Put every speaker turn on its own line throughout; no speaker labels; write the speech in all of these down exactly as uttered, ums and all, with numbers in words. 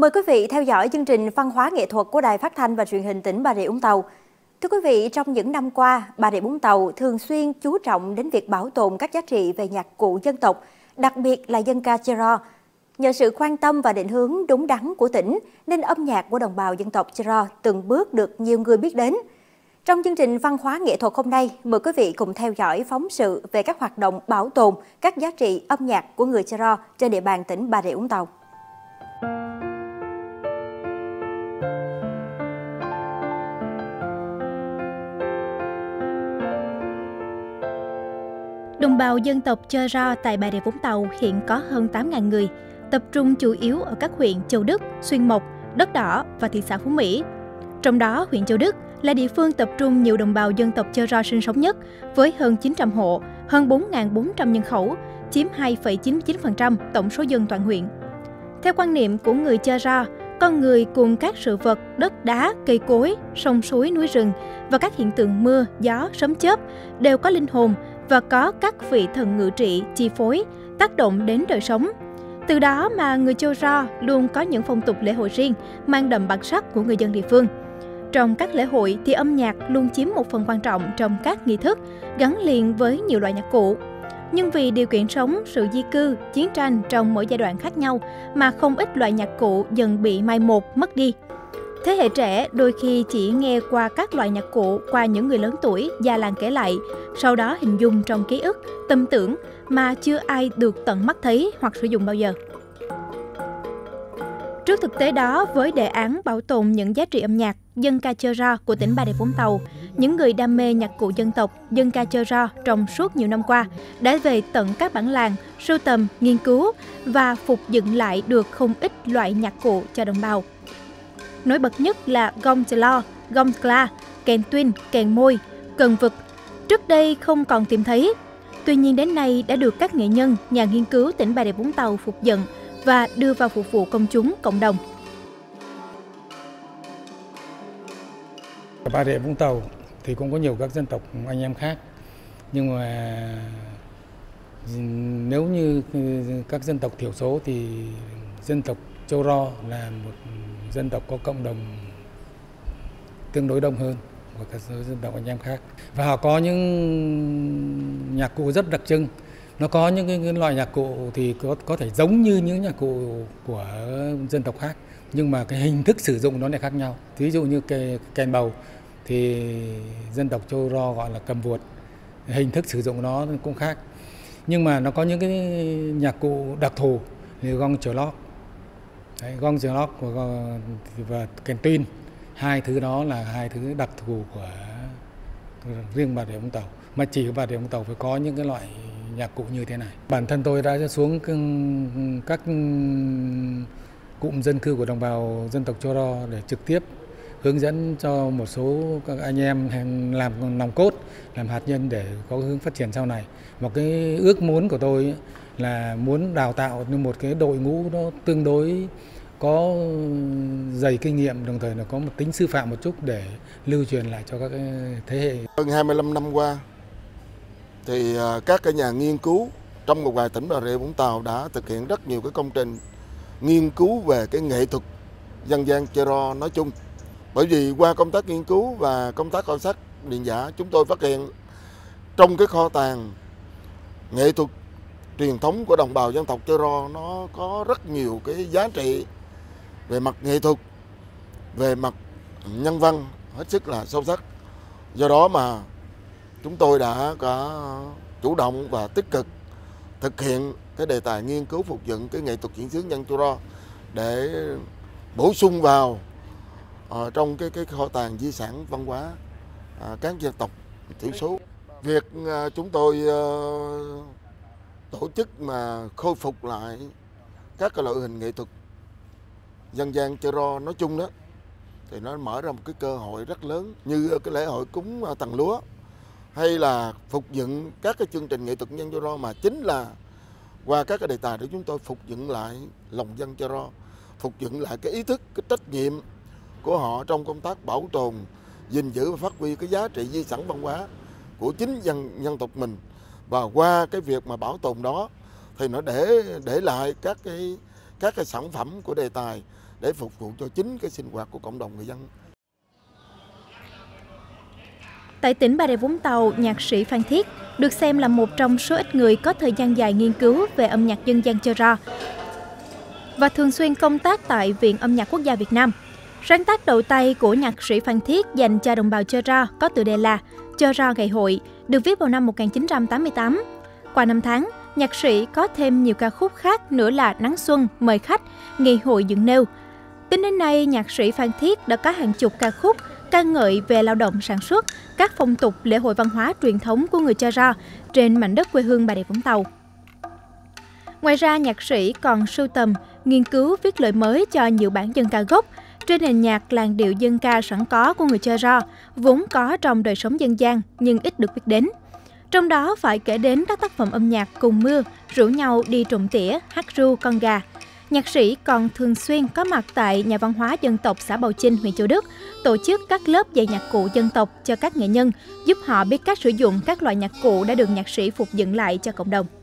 Mời quý vị theo dõi chương trình văn hóa nghệ thuật của Đài Phát thanh và Truyền hình tỉnh Bà Rịa Vũng Tàu. Thưa quý vị, trong những năm qua, Bà Rịa Vũng Tàu thường xuyên chú trọng đến việc bảo tồn các giá trị về nhạc cụ dân tộc, đặc biệt là dân ca Chơ-ro. Nhờ sự quan tâm và định hướng đúng đắn của tỉnh, nên âm nhạc của đồng bào dân tộc Chơ-ro từng bước được nhiều người biết đến. Trong chương trình văn hóa nghệ thuật hôm nay, mời quý vị cùng theo dõi phóng sự về các hoạt động bảo tồn các giá trị âm nhạc của người Chơ-ro trên địa bàn tỉnh Bà Rịa Vũng Tàu.
Đồng bào dân tộc Chơ-ro tại Bà Rịa Vũng Tàu hiện có hơn tám nghìn người, tập trung chủ yếu ở các huyện Châu Đức, Xuyên Mộc, Đất Đỏ và thị xã Phú Mỹ. Trong đó, huyện Châu Đức là địa phương tập trung nhiều đồng bào dân tộc Chơ-ro sinh sống nhất, với hơn chín trăm hộ, hơn bốn nghìn bốn trăm nhân khẩu, chiếm hai phẩy chín mươi chín phần trăm tổng số dân toàn huyện. Theo quan niệm của người Chơ-ro, con người cùng các sự vật, đất đá, cây cối, sông suối, núi rừng và các hiện tượng mưa, gió, sấm chớp đều có linh hồn và có các vị thần ngự trị, chi phối, tác động đến đời sống. Từ đó mà người Chơ-ro luôn có những phong tục lễ hội riêng, mang đậm bản sắc của người dân địa phương. Trong các lễ hội thì âm nhạc luôn chiếm một phần quan trọng trong các nghi thức, gắn liền với nhiều loại nhạc cụ. Nhưng vì điều kiện sống, sự di cư, chiến tranh trong mỗi giai đoạn khác nhau mà không ít loại nhạc cụ dần bị mai một, mất đi. Thế hệ trẻ đôi khi chỉ nghe qua các loại nhạc cụ qua những người lớn tuổi, già làng kể lại, sau đó hình dung trong ký ức, tâm tưởng mà chưa ai được tận mắt thấy hoặc sử dụng bao giờ. Trước thực tế đó, với đề án bảo tồn những giá trị âm nhạc dân ca Chơ-ro của tỉnh Bà Rịa Vũng Tàu, những người đam mê nhạc cụ dân tộc, dân ca Chơ-ro trong suốt nhiều năm qua đã về tận các bản làng, sưu tầm, nghiên cứu và phục dựng lại được không ít loại nhạc cụ cho đồng bào. Nổi bật nhất là gong tlo, gong kla, kèn tuyên, kèn môi, cần vực. Trước đây không còn tìm thấy. Tuy nhiên đến nay đã được các nghệ nhân, nhà nghiên cứu tỉnh Bà Rịa Vũng Tàu phục dựng và đưa vào phục vụ công chúng, cộng đồng.
Ở Bà Rịa Vũng Tàu thì cũng có nhiều các dân tộc anh em khác. Nhưng mà nếu như các dân tộc thiểu số thì dân tộc Chơ-ro là một dân tộc có cộng đồng tương đối đông hơn và các dân tộc anh em khác. Và họ có những nhạc cụ rất đặc trưng. Nó có những cái, cái loại nhạc cụ thì có có thể giống như những nhạc cụ của dân tộc khác, nhưng mà cái hình thức sử dụng nó lại khác nhau. Ví dụ như cái kèn bầu thì dân tộc Chơ-ro gọi là cầm vuột, hình thức sử dụng nó cũng khác. Nhưng mà nó có những cái nhạc cụ đặc thù như gong trlok, gong trlok và, và kèn tuyên. Hai thứ đó là hai thứ đặc thù của riêng Bà Rịa Vũng Tàu. Mà chỉ Bà Rịa Vũng Tàu phải có những cái loại nhạc cụ như thế này. Bản thân tôi đã xuống các cụm dân cư của đồng bào dân tộc Chơ-ro để trực tiếp hướng dẫn cho một số các anh em làm nòng cốt, làm hạt nhân để có hướng phát triển sau này. Một cái ước muốn của tôi là muốn đào tạo nên một cái đội ngũ nó tương đối có dày kinh nghiệm, đồng thời là có một tính sư phạm một chút để lưu truyền lại cho các thế hệ.
Hơn hai mươi lăm năm qua thì các cái nhà nghiên cứu trong một vài tỉnh Bà Rịa Vũng Tàu đã thực hiện rất nhiều cái công trình nghiên cứu về cái nghệ thuật dân gian Chơ-ro nói chung. Bởi vì qua công tác nghiên cứu và công tác khảo sát điền giả, chúng tôi phát hiện trong cái kho tàng nghệ thuật truyền thống của đồng bào dân tộc Chơ-ro nó có rất nhiều cái giá trị về mặt nghệ thuật, về mặt nhân văn hết sức là sâu sắc. Do đó mà chúng tôi đã có chủ động và tích cực thực hiện cái đề tài nghiên cứu phục dựng cái nghệ thuật diễn xướng dân Chơ-ro để bổ sung vào ở trong cái cái kho tàng di sản văn hóa à, các dân tộc thiểu số. Việc à, chúng tôi à, tổ chức mà khôi phục lại các cái loại hình nghệ thuật dân gian Chơ-ro nói chung đó thì nó mở ra một cái cơ hội rất lớn, như cái lễ hội cúng Tầng Lúa hay là phục dựng các cái chương trình nghệ thuật dân Chơ-ro, mà chính là qua các cái đề tài để chúng tôi phục dựng lại lòng dân Chơ-ro, phục dựng lại cái ý thức, cái trách nhiệm của họ trong công tác bảo tồn, gìn giữ và phát huy cái giá trị di sản văn hóa của chính dân dân tộc mình. Và qua cái việc mà bảo tồn đó thì nó để để lại các cái các cái sản phẩm của đề tài để phục vụ cho chính cái sinh hoạt của cộng đồng người dân.
Tại tỉnh Bà Rịa Vũng Tàu, nhạc sĩ Phan Thiết được xem là một trong số ít người có thời gian dài nghiên cứu về âm nhạc dân gian Chơ Ro và thường xuyên công tác tại Viện Âm nhạc Quốc gia Việt Nam. Sáng tác đầu tay của nhạc sĩ Phan Thiết dành cho đồng bào Chơ Ro có tựa đề là Chơ Ro Ngày Hội, được viết vào năm một nghìn chín trăm tám mươi tám. Qua năm tháng, nhạc sĩ có thêm nhiều ca khúc khác nữa là Nắng Xuân, Mời Khách, Ngày Hội Dựng Nêu. Tính đến nay, nhạc sĩ Phan Thiết đã có hàng chục ca khúc ca ngợi về lao động sản xuất, các phong tục lễ hội văn hóa truyền thống của người Chơ Ro trên mảnh đất quê hương Bà Rịa Vũng Tàu. Ngoài ra, nhạc sĩ còn sưu tầm, nghiên cứu viết lời mới cho nhiều bản dân ca gốc trên nền nhạc làn điệu dân ca sẵn có của người Chơ Ro, vốn có trong đời sống dân gian nhưng ít được biết đến. Trong đó phải kể đến các tác phẩm âm nhạc Cùng Mưa, Rủ Nhau Đi Trộm Tỉa, Hát Ru Con Gà. Nhạc sĩ còn thường xuyên có mặt tại Nhà văn hóa dân tộc xã Bào Chinh, huyện Châu Đức, tổ chức các lớp dạy nhạc cụ dân tộc cho các nghệ nhân, giúp họ biết cách sử dụng các loại nhạc cụ đã được nhạc sĩ phục dựng lại cho cộng đồng.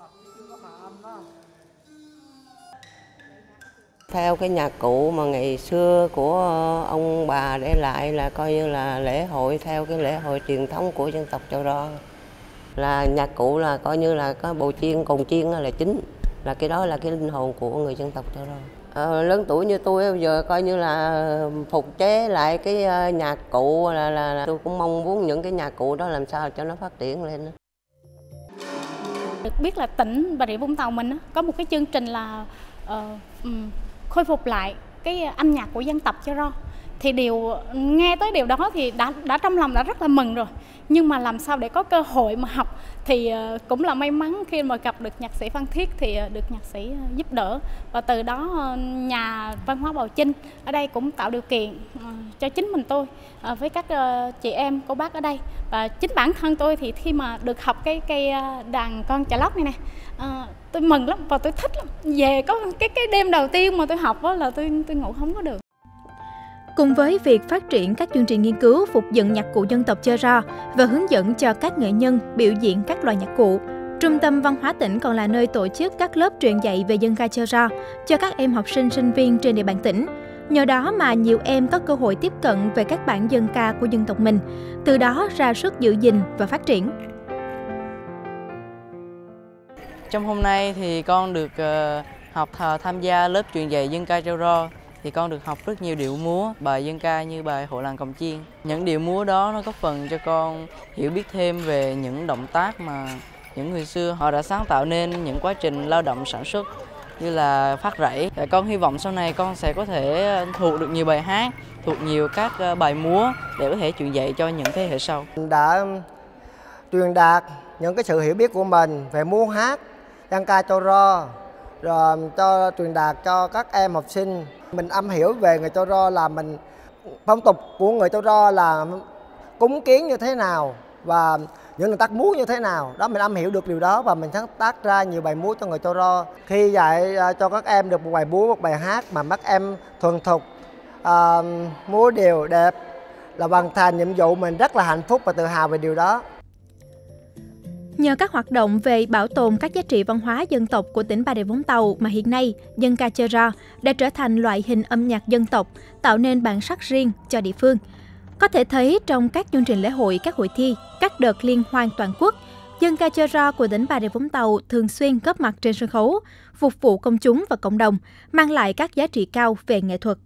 Theo cái nhạc cụ mà ngày xưa của ông bà để lại là coi như là lễ hội, theo cái lễ hội truyền thống của dân tộc Chơ Ro. Là nhạc cụ là coi như là có bầu chiên, cồng chiên là chính. Là cái đó là cái linh hồn của người dân tộc Chơ Ro. À, lớn tuổi như tôi bây giờ coi như là phục chế lại cái nhạc cụ là, là, là tôi cũng mong muốn những cái nhạc cụ đó làm sao cho nó phát triển lên.
Được biết là tỉnh Bà Rịa Vũng Tàu mình có một cái chương trình là uh, um, khôi phục lại cái âm nhạc của dân tộc Chơ Ro. Thì điều nghe tới điều đó thì đã đã trong lòng đã rất là mừng rồi. Nhưng mà làm sao để có cơ hội mà học thì uh, cũng là may mắn khi mà gặp được nhạc sĩ Phan Thiết thì uh, được nhạc sĩ uh, giúp đỡ. Và từ đó uh, nhà văn hóa Bào Chinh ở đây cũng tạo điều kiện uh, cho chính mình tôi uh, với các uh, chị em, cô bác ở đây. Và chính bản thân tôi thì khi mà được học cái cây uh, đàn con chà lóc này nè, uh, tôi mừng lắm và tôi thích lắm. Về có cái cái đêm đầu tiên mà tôi học đó là tôi tôi ngủ không có được.
Cùng với việc phát triển các chương trình nghiên cứu phục dựng nhạc cụ dân tộc Chơ Ro và hướng dẫn cho các nghệ nhân biểu diễn các loại nhạc cụ, Trung tâm Văn hóa tỉnh còn là nơi tổ chức các lớp truyền dạy về dân ca Chơ Ro cho các em học sinh, sinh viên trên địa bàn tỉnh. Nhờ đó mà nhiều em có cơ hội tiếp cận về các bản dân ca của dân tộc mình, từ đó ra sức giữ gìn và phát triển.
Trong hôm nay thì con được uh, học uh, tham gia lớp truyền dạy dân ca Chơ Ro. Thì con được học rất nhiều điệu múa, bài dân ca như bài Hội Làng Cồng Chiên. Những điệu múa đó nó góp phần cho con hiểu biết thêm về những động tác mà những người xưa họ đã sáng tạo nên những quá trình lao động sản xuất như là phát rẫy. Và con hy vọng sau này con sẽ có thể thuộc được nhiều bài hát, thuộc nhiều các bài múa để có thể truyền dạy cho những thế hệ sau.
Đã truyền đạt những cái sự hiểu biết của mình về múa hát dân ca Chơ Ro, rồi cho truyền đạt cho các em học sinh. Mình am hiểu về người Chơ Ro là mình phong tục của người Chơ Ro là cúng kiến như thế nào và những động tác múa như thế nào. Đó mình am hiểu được điều đó và mình sáng tác ra nhiều bài múa cho người Chơ Ro. Khi dạy cho các em được một bài múa, một bài hát mà các em thuần thục, uh, múa đều đẹp là hoàn thành nhiệm vụ, mình rất là hạnh phúc và tự hào về điều đó.
Nhờ các hoạt động về bảo tồn các giá trị văn hóa dân tộc của tỉnh Bà Rịa Vũng Tàu mà hiện nay dân ca Chơ Ro đã trở thành loại hình âm nhạc dân tộc, tạo nên bản sắc riêng cho địa phương. Có thể thấy trong các chương trình lễ hội, các hội thi, các đợt liên hoan toàn quốc, dân ca Chơ Ro của tỉnh Bà Rịa Vũng Tàu thường xuyên góp mặt trên sân khấu, phục vụ công chúng và cộng đồng, mang lại các giá trị cao về nghệ thuật.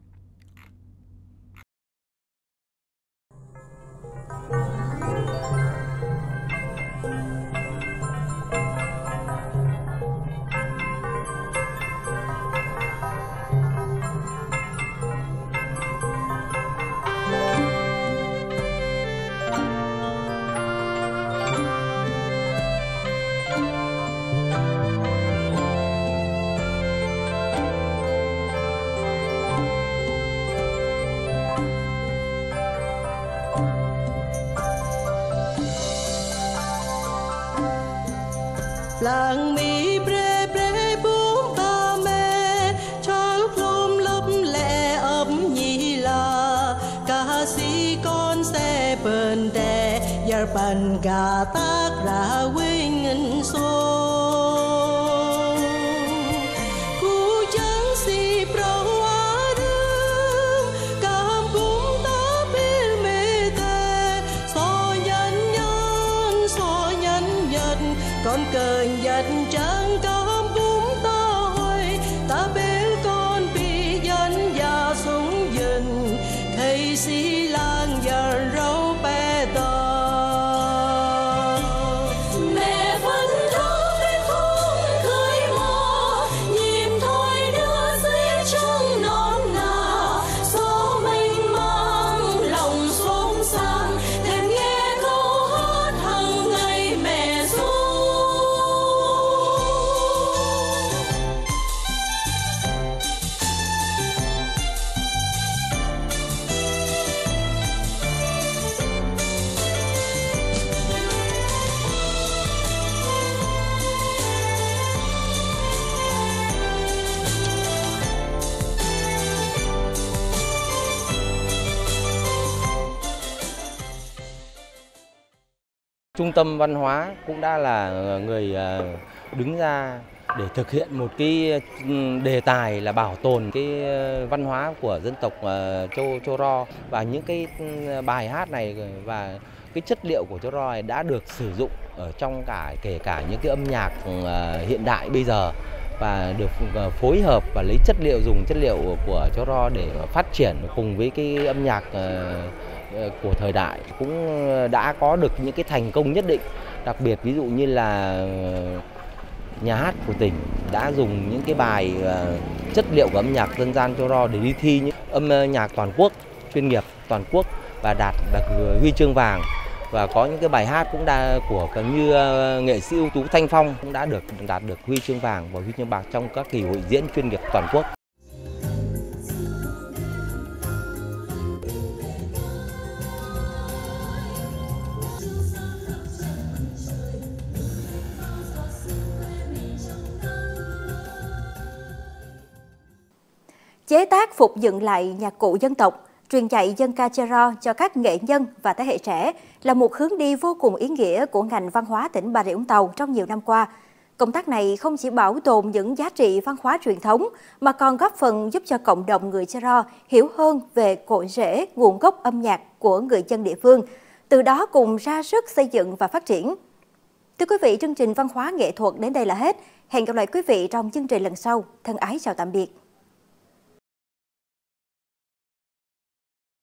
Làng mi bre bre bướm ba mê trắng plum lấp lẹ ấm nhì là ca sĩ con xe bần đè yar ban gà tác ra wing ngân xô cú trắng si prong hoa
Trung tâm văn hóa cũng đã là người đứng ra để thực hiện một cái đề tài là bảo tồn cái văn hóa của dân tộc Châu Châu Ro, và những cái bài hát này và cái chất liệu của Châu Ro này đã được sử dụng ở trong cả kể cả những cái âm nhạc hiện đại bây giờ, và được phối hợp và lấy chất liệu dùng chất liệu của Châu Ro để phát triển cùng với cái âm nhạc của thời đại, cũng đã có được những cái thành công nhất định. Đặc biệt ví dụ như là nhà hát của tỉnh đã dùng những cái bài chất liệu của âm nhạc dân gian Châu Ro để đi thi những âm nhạc toàn quốc chuyên nghiệp toàn quốc và đạt được huy chương vàng. Và có những cái bài hát cũng đã của như nghệ sĩ ưu tú Thanh Phong cũng đã được đạt được huy chương vàng và huy chương bạc trong các kỳ hội diễn chuyên nghiệp toàn quốc.
Chế tác phục dựng lại nhạc cụ dân tộc, truyền dạy dân ca Chơ Ro cho các nghệ nhân và thế hệ trẻ là một hướng đi vô cùng ý nghĩa của ngành văn hóa tỉnh Bà Rịa Vũng Tàu trong nhiều năm qua. Công tác này không chỉ bảo tồn những giá trị văn hóa truyền thống mà còn góp phần giúp cho cộng đồng người Chơ Ro hiểu hơn về cội rễ, nguồn gốc âm nhạc của người dân địa phương, từ đó cùng ra sức xây dựng và phát triển. Thưa quý vị, chương trình văn hóa nghệ thuật đến đây là hết. Hẹn gặp lại quý vị trong chương trình lần sau. Thân ái chào tạm biệt.